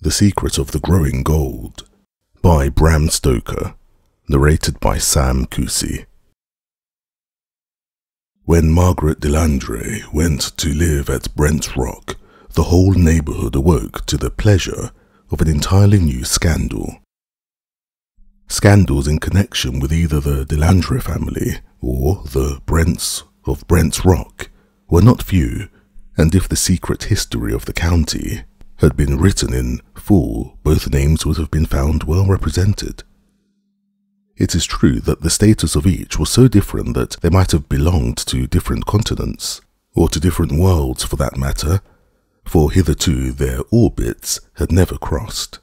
The Secret of the Growing Gold by Bram Stoker, narrated by Sam Kusi. When Margaret Delandre went to live at Brent's Rock, the whole neighbourhood awoke to the pleasure of an entirely new scandal. Scandals in connection with either the Delandre family or the Brents of Brent's Rock were not few, and if the secret history of the county had been written in full, both names would have been found well represented. It is true that the status of each was so different that they might have belonged to different continents, or to different worlds for that matter, for hitherto their orbits had never crossed.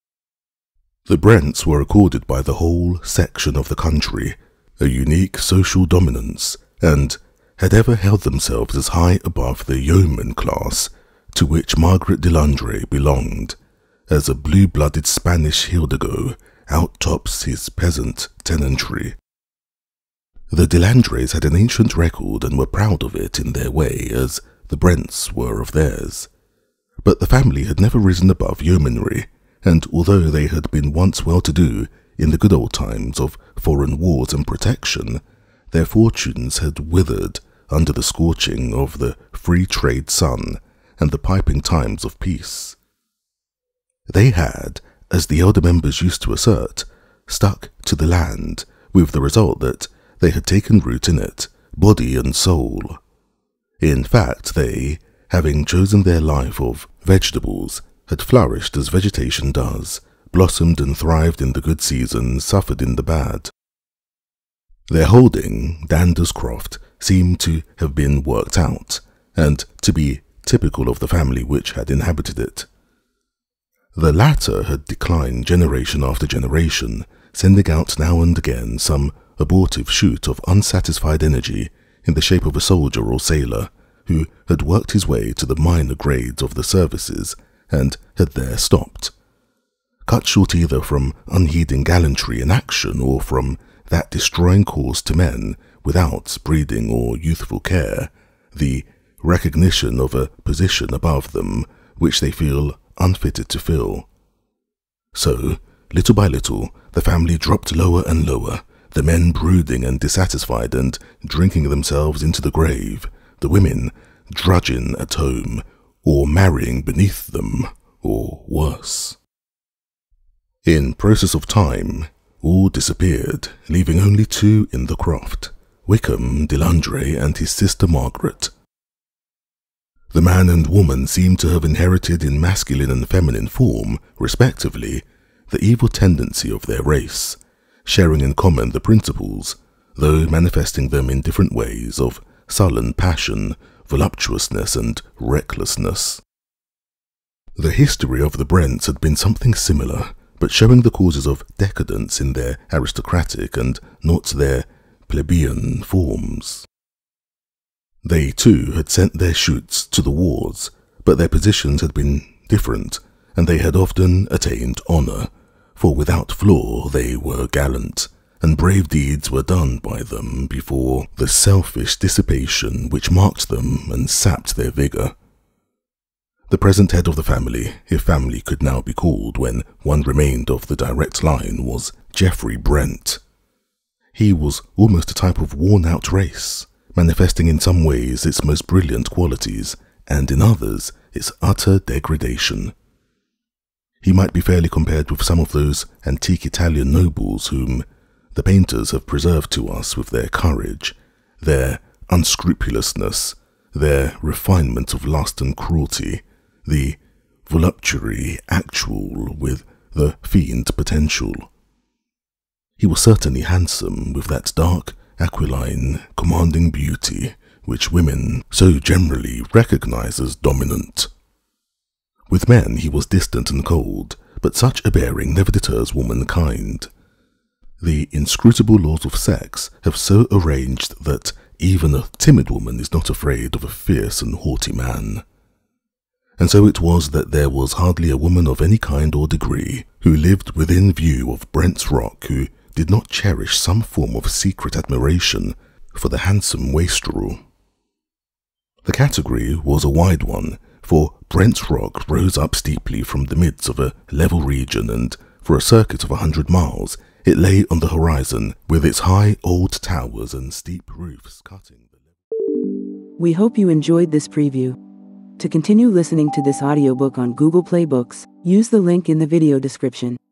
The Brents were accorded by the whole section of the country a unique social dominance, and had ever held themselves as high above the yeoman class to which Margaret Delandre belonged, as a blue-blooded Spanish Hidalgo out-tops his peasant tenantry. The Delandres had an ancient record and were proud of it in their way, as the Brents were of theirs. But the family had never risen above yeomanry, and although they had been once well-to-do in the good old times of foreign wars and protection, their fortunes had withered under the scorching of the free trade sun and the piping times of peace. They had, as the elder members used to assert, stuck to the land, with the result that they had taken root in it, body and soul. In fact, they, having chosen their life of vegetables, had flourished as vegetation does, blossomed and thrived in the good season, suffered in the bad. Their holding, Danderscroft, seemed to have been worked out, and to be typical of the family which had inhabited it. The latter had declined generation after generation, sending out now and again some abortive shoot of unsatisfied energy in the shape of a soldier or sailor, who had worked his way to the minor grades of the services and had there stopped, cut short either from unheeding gallantry in action or from that destroying course to men without breeding or youthful care, the recognition of a position above them which they feel unfitted to fill. So, little by little, the family dropped lower and lower, the men brooding and dissatisfied and drinking themselves into the grave, the women drudging at home, or marrying beneath them, or worse. In process of time, all disappeared, leaving only two in the croft, Wickham Delandre and his sister Margaret. The man and woman seemed to have inherited in masculine and feminine form, respectively, the evil tendency of their race, sharing in common the principles, though manifesting them in different ways, of sullen passion, voluptuousness and recklessness. The history of the Brents had been something similar, but showing the causes of decadence in their aristocratic and not their plebeian forms. They too had sent their shoots to the wars, but their positions had been different, and they had often attained honour, for without flaw they were gallant, and brave deeds were done by them before the selfish dissipation which marked them and sapped their vigour. The present head of the family, if family could now be called when one remained of the direct line, was Geoffrey Brent. He was almost a type of worn-out race, manifesting in some ways its most brilliant qualities, and in others its utter degradation. He might be fairly compared with some of those antique Italian nobles whom the painters have preserved to us with their courage, their unscrupulousness, their refinement of lust and cruelty, the voluptuary actual with the fiend potential. He was certainly handsome, with that dark, aquiline, commanding beauty which women so generally recognize as dominant. With men he was distant and cold, but such a bearing never deters womankind. The inscrutable laws of sex have so arranged that even a timid woman is not afraid of a fierce and haughty man. And so it was that there was hardly a woman of any kind or degree who lived within view of Brent's Rock who did not cherish some form of secret admiration for the handsome wastrel. The category was a wide one, for Brent's Rock rose up steeply from the midst of a level region, and for a circuit of 100 miles, it lay on the horizon with its high old towers and steep roofs cutting the level. We hope you enjoyed this preview. To continue listening to this audiobook on Google Play Books, use the link in the video description.